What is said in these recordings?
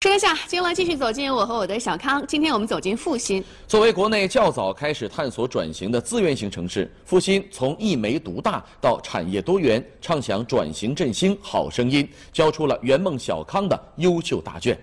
说天下，接下来继续走进我和我的小康。今天我们走进阜新。 作为国内较早开始探索转型的资源型城市，阜新从一煤独大到产业多元，唱响转型振兴好声音，交出了圆梦小康的优秀答卷。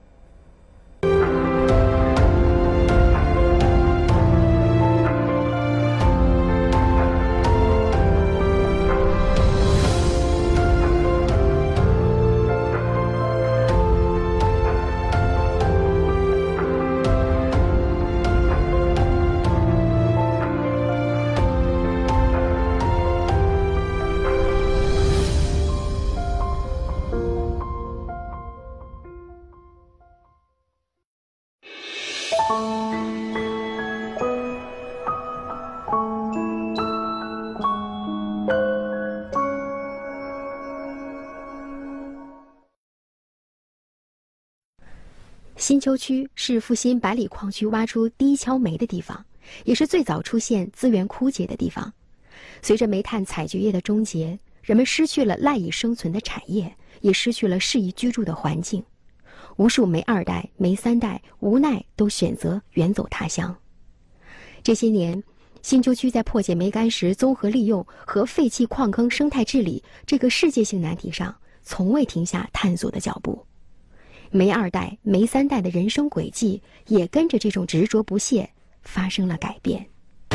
新丘区是阜新百里矿区挖出第一锹煤的地方，也是最早出现资源枯竭的地方。随着煤炭采掘业的终结，人们失去了赖以生存的产业，也失去了适宜居住的环境。无数煤二代、煤三代无奈都选择远走他乡。这些年，新丘区在破解煤矸石综合利用和废弃矿坑生态治理这个世界性难题上，从未停下探索的脚步。 煤二代、煤三代的人生轨迹也跟着这种执着不懈发生了改变。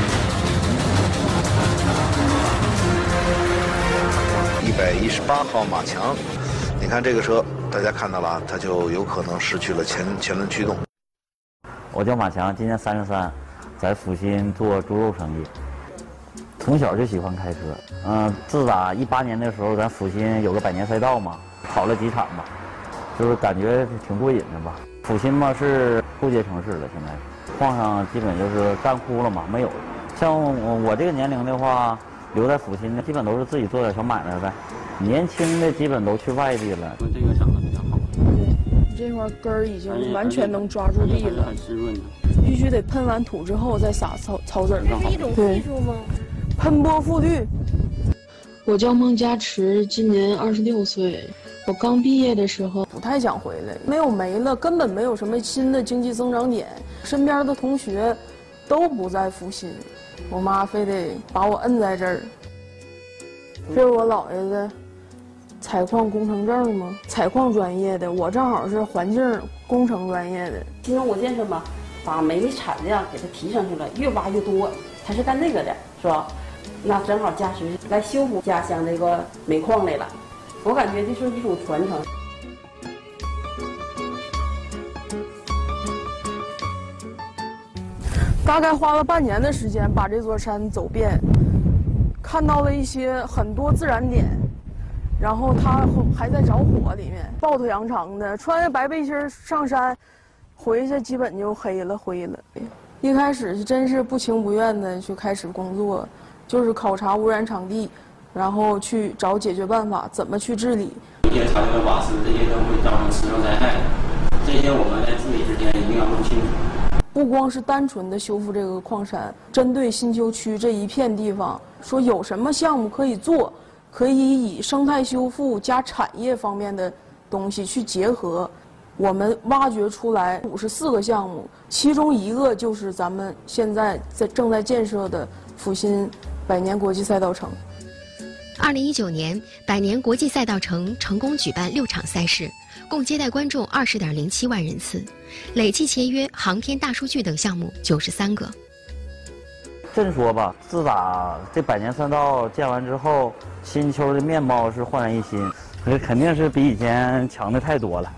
118号马强，你看这个车，大家看到了啊，它就有可能失去了前轮驱动。 我叫马强，今年33，在阜新做猪肉生意。从小就喜欢开车，自打18年的时候，咱阜新有个百年赛道嘛，跑了几场吧。 就是感觉挺过瘾的吧。阜新嘛是后街城市了，现在矿上基本就是干枯了嘛，没有了。像我这个年龄的话，留在阜新的基本都是自己做点小买卖呗。年轻的基本都去外地了。 这个长得比较好。 对，这块根儿已经完全能抓住地了， 很湿润的。 必须得喷完土之后再撒草籽儿。 这是一种技术吗？ 喷播复绿。 我叫孟佳池，今年26岁。 我刚毕业的时候不太想回来，没有煤了，根本没有什么新的经济增长点。身边的同学都不在阜新，我妈非得把我摁在这儿。这是我姥爷的采矿工程证吗？采矿专业的，我正好是环境工程专业的。 金融国建设嘛，把煤的产量给它提上去了，越挖越多。他是干这个的，是吧？那正好家属来修补家乡这个煤矿来了。 我感觉这是一种传承。 大概花了半年的时间把这座山走遍，看到了一些很多自然点，然后它还在着火里面，抱头扬长的，穿着白背心上山，回去基本就灰了。一开始真是不情不愿的去开始工作，就是考察污染场地。 然后去找解决办法，怎么去治理？ 一些常见的瓦斯，这些都会造成死伤灾害，这些我们在治理之前一定要弄清楚。 不光是单纯的修复这个矿山，针对新丘区这一片地方，说有什么项目可以做，可以以生态修复加产业方面的东西去结合。我们挖掘出来54个项目，其中一个就是咱们现在正在建设的阜新百年国际赛道城。 2019年，百年国际赛道城成功举办6场赛事，共接待观众20.07万人次，累计签约航天大数据等项目93个。 这么说吧，自打这百年赛道建完之后，新丘的面貌是焕然一新，可是肯定是比以前强的太多了。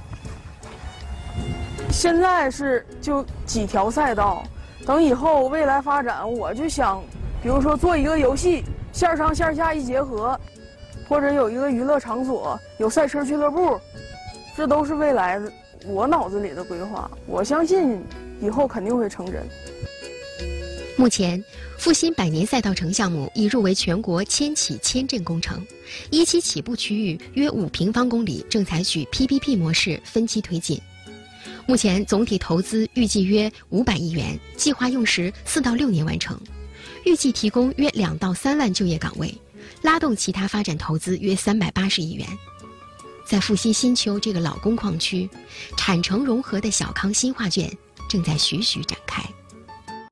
现在是就几条赛道，等以后未来发展，我就想，比如说做一个游戏。 线上线下一结合，或者有一个娱乐场所，有赛车俱乐部，这都是未来我脑子里的规划。我相信以后肯定会成真。 目前，阜新百年赛道城项目已入围全国千企千镇工程，1期起步区域约5平方公里，正采取 PPP 模式分期推进。目前总体投资预计约500亿元，计划用时4到6年完成。 预计提供约2到3万就业岗位，拉动其他发展投资约380亿元。 在富硒新丘这个老工矿区，产城融合的小康新画卷正在徐徐展开。